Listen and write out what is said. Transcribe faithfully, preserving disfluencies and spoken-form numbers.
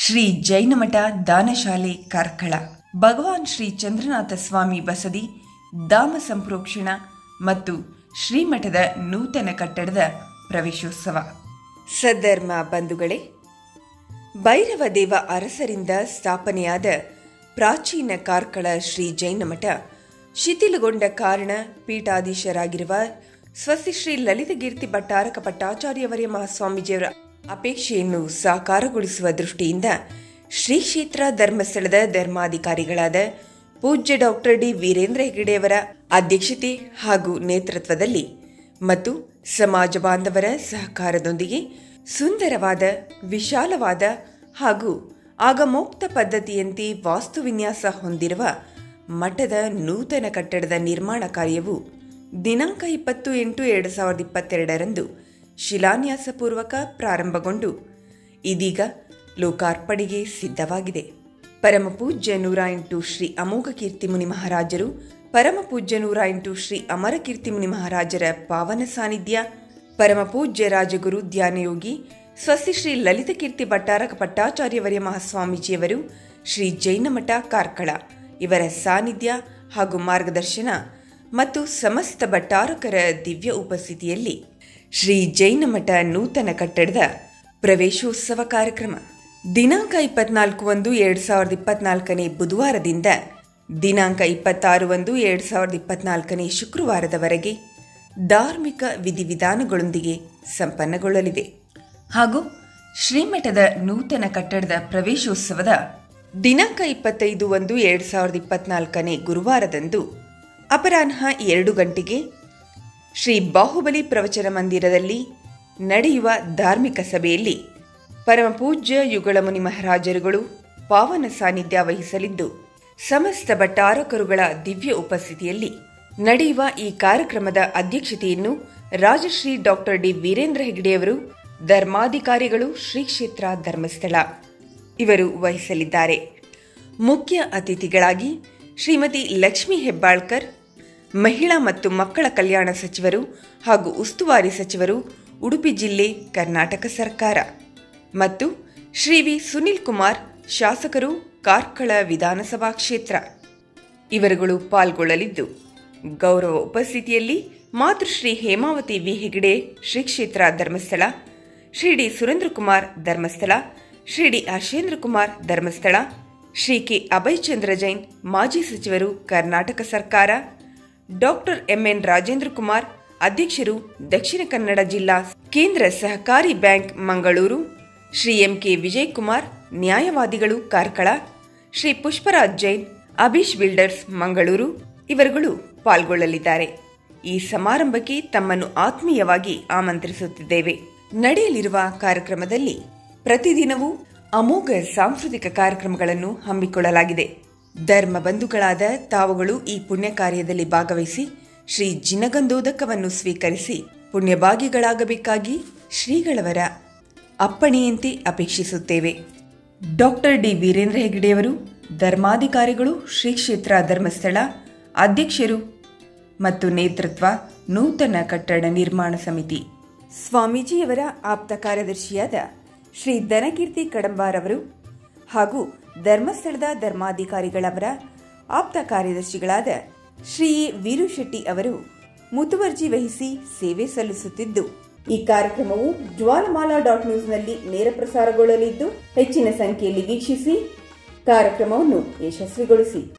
ಶ್ರೀ ಜೈನಮಠ ದಾನಶಾಲೆ ಕಾರ್ಕಳ, ಭಗವಾನ್ ಶ್ರೀ ಚಂದ್ರನಾಥ ಸ್ವಾಮಿ ಬಸದಿ ಧಾಮ ಸಂಪ್ರೋಕ್ಷಣ ಮತ್ತು ಶ್ರೀಮಠದ ನೂತನ ಕಟ್ಟಡದ ಪ್ರವೇಶೋತ್ಸವ. ಸದ್ಧರ್ಮ ಬಂಧುಗಳೇ, ಭೈರವ ದೇವ ಅರಸರಿಂದ ಸ್ಥಾಪನೆಯಾದ ಪ್ರಾಚೀನ ಕಾರ್ಕಳ ಶ್ರೀ ಜೈನಮಠ ಶಿಥಿಲಗೊಂಡ ಕಾರಣ ಪೀಠಾಧೀಶರಾಗಿರುವ ಸ್ವಸ್ತಿ ಶ್ರೀ ಲಲಿತಕೀರ್ತಿ ಭಟ್ಟಾರಕ ಪಟ್ಟಾಚಾರ್ಯವರ್ಯ ಮಹಾಸ್ವಾಮೀಜಿಯವರ ಅಪೇಕ್ಷೆಯನ್ನು ಸಾಕಾರಗೊಳಿಸುವ ದೃಷ್ಟಿಯಿಂದ ಶ್ರೀ ಕ್ಷೇತ್ರ ಧರ್ಮಸ್ಥಳದ ಧರ್ಮಾಧಿಕಾರಿಗಳಾದ ಪೂಜ್ಯ ಡಾಕ್ಟರ್ ಡಿ ವೀರೇಂದ್ರ ಹೆಗಡೆಯವರ ಅಧ್ಯಕ್ಷತೆ ಹಾಗೂ ನೇತೃತ್ವದಲ್ಲಿ ಮತ್ತು ಸಮಾಜ ಬಾಂಧವರ ಸಹಕಾರದೊಂದಿಗೆ ಸುಂದರವಾದ, ವಿಶಾಲವಾದ ಹಾಗೂ ಆಗಮೋಕ್ತ ಪದ್ಧತಿಯಂತೆ ವಾಸ್ತುವಿನ್ಯಾಸ ಹೊಂದಿರುವ ಮಠದ ನೂತನ ಕಟ್ಟಡದ ನಿರ್ಮಾಣ ಕಾರ್ಯವು ದಿನಾಂಕ ಇಪ್ಪತ್ತು ಎಂಟು ಎರಡು ಸಾವಿರದ ಇಪ್ಪತ್ತೆರಡರಂದು ಶಿಲಾನ್ಯಾಸಪೂರ್ವಕ ಪ್ರಾರಂಭಗೊಂಡು ಇದೀಗ ಲೋಕಾರ್ಪಣೆಗೆ ಸಿದ್ಧವಾಗಿದೆ. ಪರಮಪೂಜ್ಯ ನೂರ ಎಂಟು ಶ್ರೀ ಅಮೋಘ ಕೀರ್ತಿ ಮುನಿ ಮಹಾರಾಜರು, ಪರಮಪೂಜ್ಯ ನೂರ ಎಂಟು ಶ್ರೀ ಅಮರಕೀರ್ತಿ ಮುನಿ ಮಹಾರಾಜರ ಪಾವನ ಸಾನ್ನಿಧ್ಯ, ಪರಮಪೂಜ್ಯ ರಾಜಗುರು ಧ್ಯಾನಯೋಗಿ ಸ್ವಸ್ತಿ ಶ್ರೀ ಲಲಿತಕೀರ್ತಿ ಭಟ್ಟಾರಕ ಪಟ್ಟಾಚಾರ್ಯವರ್ಯ ಮಹಾಸ್ವಾಮೀಜಿಯವರು ಶ್ರೀ ಜೈನಮಠ ಕಾರ್ಕಳ ಇವರ ಸಾನ್ನಿಧ್ಯ ಹಾಗೂ ಮಾರ್ಗದರ್ಶನ ಮತ್ತು ಸಮಸ್ತ ಭಟ್ಟಾರಕರ ದಿವ್ಯ ಉಪಸ್ಥಿತಿಯಲ್ಲಿ ಶ್ರೀ ಜೈನಮಠ ನೂತನ ಕಟ್ಟಡದ ಪ್ರವೇಶೋತ್ಸವ ಕಾರ್ಯಕ್ರಮ ದಿನಾಂಕ ಇಪ್ಪತ್ನಾಲ್ಕು ಒಂದು ಎರಡು ಸಾವಿರದ ಇಪ್ಪತ್ನಾಲ್ಕನೇ ಬುಧವಾರದಿಂದ ದಿನಾಂಕ ಇಪ್ಪತ್ತಾರು ಒಂದು ಎರಡು ಸಾವಿರದ ಇಪ್ಪತ್ನಾಲ್ಕನೇ ಶುಕ್ರವಾರದವರೆಗೆ ಧಾರ್ಮಿಕ ವಿಧಿವಿಧಾನಗಳೊಂದಿಗೆ ಸಂಪನ್ನಗೊಳ್ಳಲಿದೆ. ಹಾಗೂ ಶ್ರೀಮಠದ ನೂತನ ಕಟ್ಟಡದ ಪ್ರವೇಶೋತ್ಸವದ ದಿನಾಂಕ ಇಪ್ಪತ್ತೈದು ಒಂದು ಎರಡು ಸಾವಿರದ ಇಪ್ಪತ್ನಾಲ್ಕನೇ ಗುರುವಾರದಂದು ಅಪರಾಹ್ನ ಎರಡು ಗಂಟೆಗೆ ಶ್ರೀ ಬಾಹುಬಲಿ ಪ್ರವಚನ ಮಂದಿರದಲ್ಲಿ ನಡೆಯುವ ಧಾರ್ಮಿಕ ಸಭೆಯಲ್ಲಿ ಪರಮಪೂಜ್ಯ ಯುಗಳಮುನಿ ಮಹಾರಾಜರುಗಳು ಪಾವನ ಸಾನ್ನಿಧ್ಯ ವಹಿಸಲಿದ್ದು, ಸಮಸ್ತ ಭಟ್ಟಾರಕರುಗಳ ದಿವ್ಯ ಉಪಸ್ಥಿತಿಯಲ್ಲಿ ನಡೆಯುವ ಈ ಕಾರ್ಯಕ್ರಮದ ಅಧ್ಯಕ್ಷತೆಯನ್ನು ರಾಜಶ್ರೀ ಡಾಕ್ಟರ್ ಡಿ ವೀರೇಂದ್ರ ಹೆಗಡೆಯವರು, ಧರ್ಮಾಧಿಕಾರಿಗಳು, ಶ್ರೀ ಕ್ಷೇತ್ರ ಧರ್ಮಸ್ಥಳ ಇವರು ವಹಿಸಲಿದ್ದಾರೆ. ಮುಖ್ಯ ಅತಿಥಿಗಳಾಗಿ ಶ್ರೀಮತಿ ಲಕ್ಷ್ಮೀ ಹೆಬ್ಬಾಳ್ಕರ್, ಮಹಿಳಾ ಮತ್ತು ಮಕ್ಕಳ ಕಲ್ಯಾಣ ಸಚಿವರು ಹಾಗೂ ಉಸ್ತುವಾರಿ ಸಚಿವರು, ಉಡುಪಿ ಜಿಲ್ಲೆ, ಕರ್ನಾಟಕ ಸರ್ಕಾರ, ಮತ್ತು ಶ್ರೀ ವಿ ಸುನಿಲ್ ಕುಮಾರ್, ಶಾಸಕರು, ಕಾರ್ಕಳ ವಿಧಾನಸಭಾ ಕ್ಷೇತ್ರ ಇವರುಗಳು ಪಾಲ್ಗೊಳ್ಳಲಿದ್ದು, ಗೌರವ ಉಪಸ್ಥಿತಿಯಲ್ಲಿ ಮಾತೃಶ್ರೀ ಹೇಮಾವತಿ ವಿ ಹೆಗಡೆ, ಶ್ರೀ ಕ್ಷೇತ್ರ Dharmasthala, Shri D Surendrakumar Dharmasthala, Shri D Ashendra Kumar Dharmasthala, Shri K Abhayachandra Jain, ಮಾಜಿ ಸಚಿವರು, ಕರ್ನಾಟಕ ಸರ್ಕಾರ, ಡಾಕ್ಟರ್ ಎಂಎನ್ ರಾಜೇಂದ್ರ ಕುಮಾರ್, ಅಧ್ಯಕ್ಷರು, ದಕ್ಷಿಣ ಕನ್ನಡ ಜಿಲ್ಲಾ ಕೇಂದ್ರ ಸಹಕಾರಿ bank Mangaluru, Shri M K Vijay Kumar, ನ್ಯಾಯವಾದಿಗಳು, ಕಾರ್ಕಳ, ಶ್ರೀ ಪುಷ್ಪರಾಜ್ ಜೈನ್, ಅಭಿಷ್ ಬಿಲ್ಡರ್ಸ್, ಮಂಗಳೂರು ಇವರುಗಳು ಪಾಲ್ಗೊಳ್ಳಲಿದ್ದಾರೆ. ಈ ಸಮಾರಂಭಕ್ಕೆ ತಮ್ಮನ್ನು ಆತ್ಮೀಯವಾಗಿ ಆಮಂತ್ರಿಸುತ್ತಿದ್ದೇವೆ. ನಡೆಯಲಿರುವ ಕಾರ್ಯಕ್ರಮದಲ್ಲಿ ಪ್ರತಿದಿನವೂ ಅಮೋಘ ಸಾಂಸ್ಕೃತಿಕ ಕಾರ್ಯಕ್ರಮಗಳನ್ನು ಹಮ್ಮಿಕೊಳ್ಳಲಾಗಿದೆ. ಧರ್ಮ ಬಂಧುಗಳಾದ ತಾವುಗಳು ಈ ಪುಣ್ಯ ಕಾರ್ಯದಲ್ಲಿ ಭಾಗವಹಿಸಿ ಶ್ರೀ ಜಿನಗಂಧೋದಕವನ್ನು ಸ್ವೀಕರಿಸಿ ಪುಣ್ಯಭಾಗಿಗಳಾಗಬೇಕಾಗಿ ಶ್ರೀಗಳವರ ಅಪ್ಪಣೆಯಂತೆ ಅಪೇಕ್ಷಿಸುತ್ತೇವೆ. ಡಾಕ್ಟರ್ ಡಿ ವೀರೇಂದ್ರ ಹೆಗಡೆಯವರು, ಧರ್ಮಾಧಿಕಾರಿಗಳು, ಶ್ರೀ ಕ್ಷೇತ್ರ ಧರ್ಮಸ್ಥಳ ಅಧ್ಯಕ್ಷರು ಮತ್ತು ನೇತೃತ್ವ, ನೂತನ ಕಟ್ಟಡ ನಿರ್ಮಾಣ ಸಮಿತಿ. ಸ್ವಾಮೀಜಿಯವರ ಆಪ್ತ ಕಾರ್ಯದರ್ಶಿಯಾದ ಶ್ರೀ ಧನಕೀರ್ತಿ ಕಡಂಬಾರವರು ಹಾಗೂ ಧರ್ಮಸ್ಥಳದ ಧರ್ಮಾಧಿಕಾರಿಗಳವರ ಆಪ್ತ ಕಾರ್ಯದರ್ಶಿಗಳಾದ ಶ್ರೀ ವೀರು ಶೆಟ್ಟಿ ಅವರು ಮುತುವರ್ಜಿ ವಹಿಸಿ ಸೇವೆ ಸಲ್ಲಿಸುತ್ತಿದ್ದು, ಈ ಕಾರ್ಯಕ್ರಮವು ಜ್ವಾಲಮಾಲಾ ಡಾಟ್ ನ್ಯೂಸ್ನಲ್ಲಿ ನೇರ ಪ್ರಸಾರಗೊಳ್ಳಲಿದ್ದು, ಹೆಚ್ಚಿನ ಸಂಖ್ಯೆಯಲ್ಲಿ ವೀಕ್ಷಿಸಿ ಕಾರ್ಯಕ್ರಮವನ್ನು ಯಶಸ್ವಿಗೊಳಿಸಿ.